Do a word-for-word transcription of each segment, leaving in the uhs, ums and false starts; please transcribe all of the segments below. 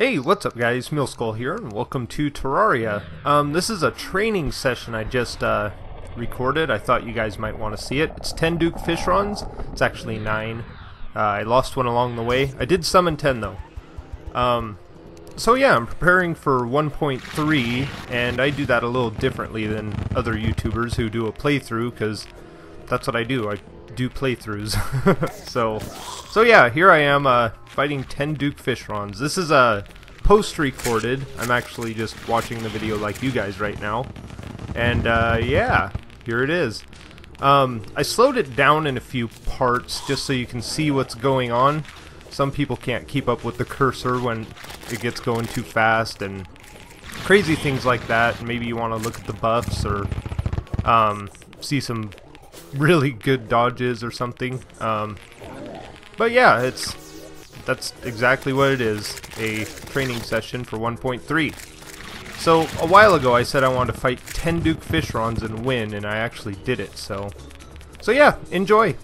Hey, what's up guys, Millskull here, and welcome to Terraria. Um, this is a training session I just uh, recorded. I thought you guys might want to see it. It's ten Duke fish runs. It's actually nine. Uh, I lost one along the way. I did summon ten though. Um, so yeah, I'm preparing for one point three, and I do that a little differently than other YouTubers who do a playthrough, because that's what I do. I do playthroughs. so, so yeah, here I am uh, fighting ten Duke fish runs. This is a uh, post-recorded. I'm actually just watching the video like you guys right now, and uh, yeah, here it is. Um, I slowed it down in a few parts just so you can see what's going on. Some people can't keep up with the cursor when it gets going too fast and crazy things like that. Maybe you want to look at the buffs or um, see some really good dodges or something. Um, but yeah, it's that's exactly what it is, a training session for one point three. So a while ago I said I wanted to fight ten Duke fish runs and win, and I actually did it. So, so yeah, enjoy.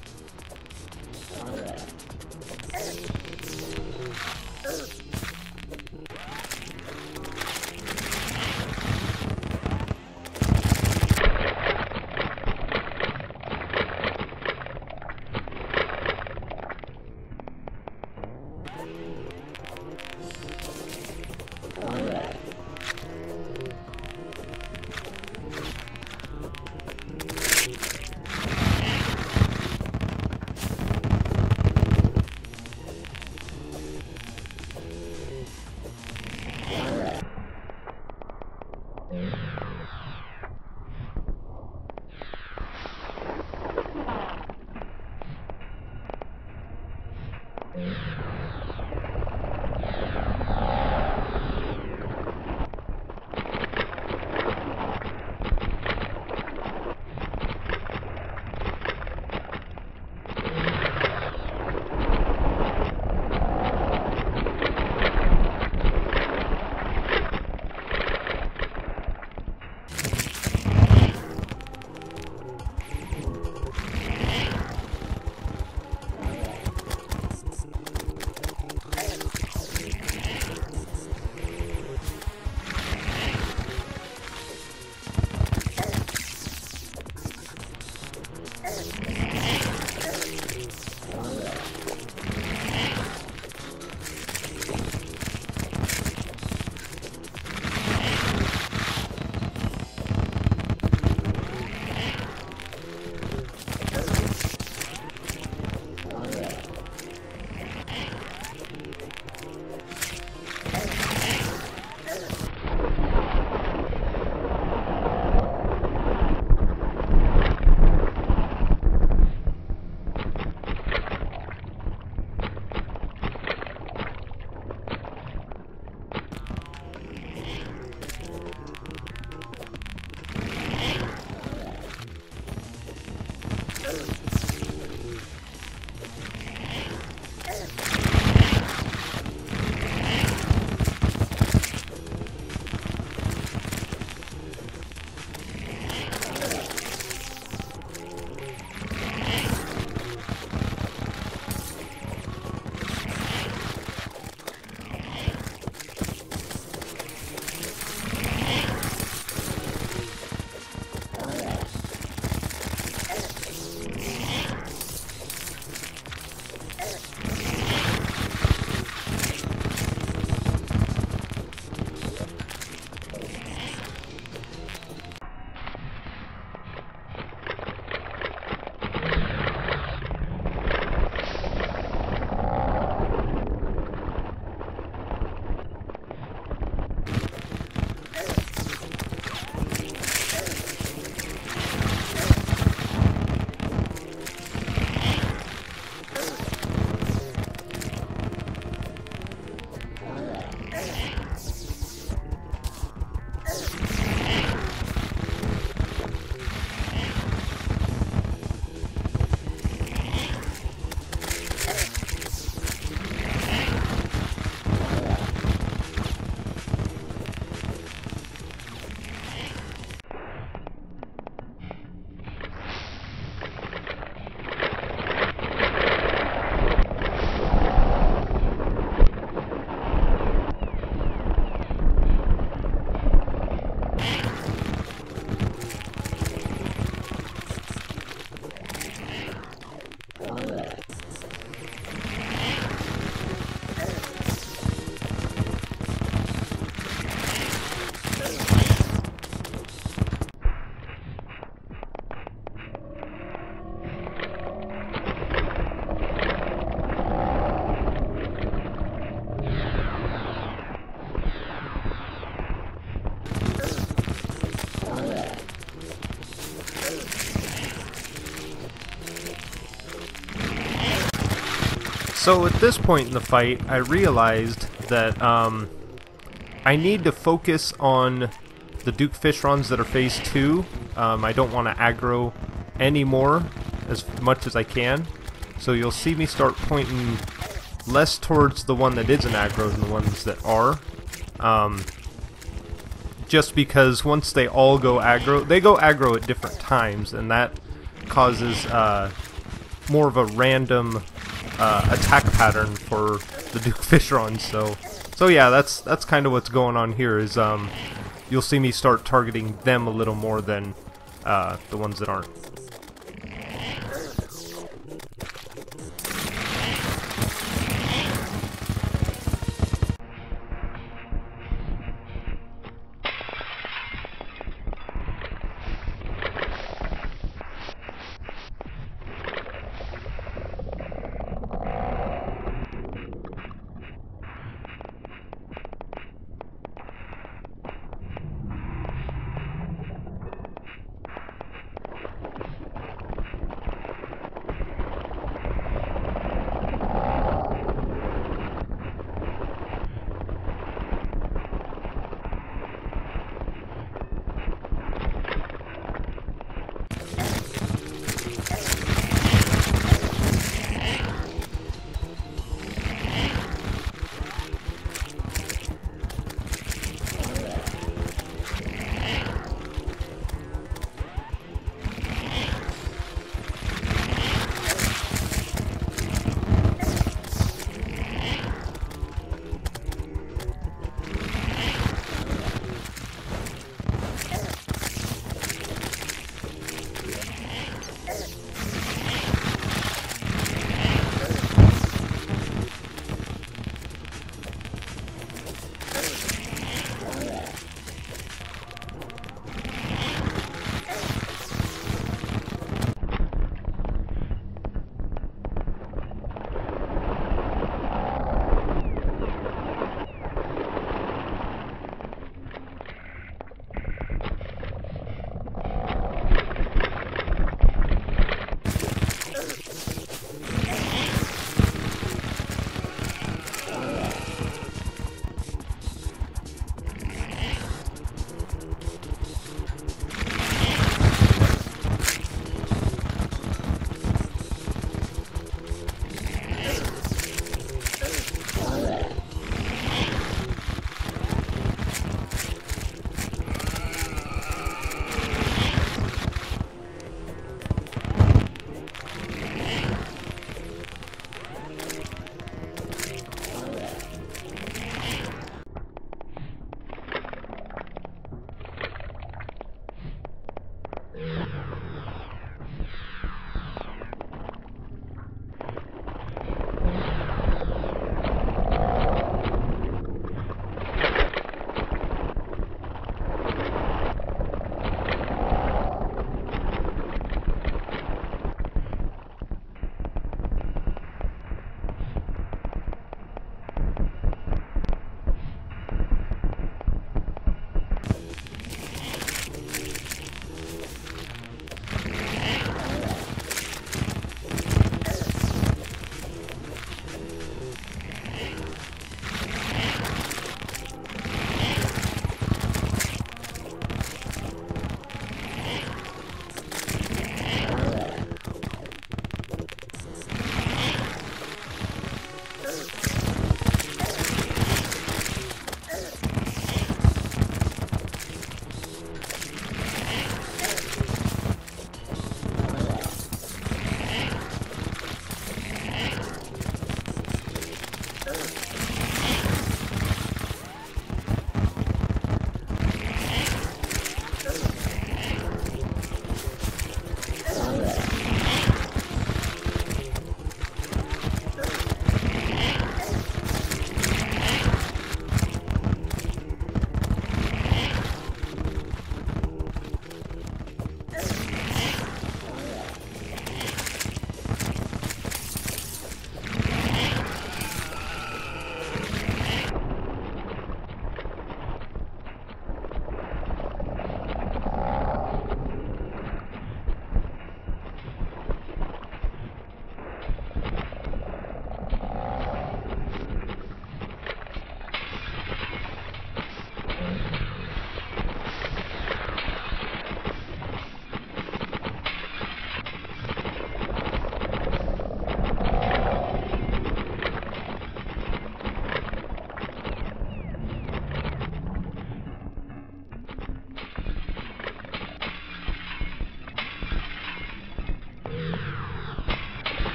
So at this point in the fight, I realized that um, I need to focus on the Duke Fishrons that are phase two. Um, I don't want to aggro anymore as much as I can. So you'll see me start pointing less towards the one that isn't aggro than the ones that are. Um, just because once they all go aggro, they go aggro at different times, and that causes uh, more of a random uh, attack pattern for the Duke Fishrons. So, so yeah, that's that's kind of what's going on here. Is um, you'll see me start targeting them a little more than uh, the ones that aren't.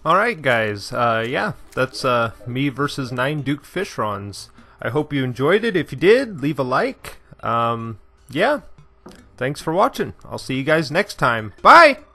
Alright guys, uh, yeah, that's uh, me versus nine Duke Fishrons. I hope you enjoyed it. If you did, leave a like. Um, yeah, thanks for watching. I'll see you guys next time. Bye!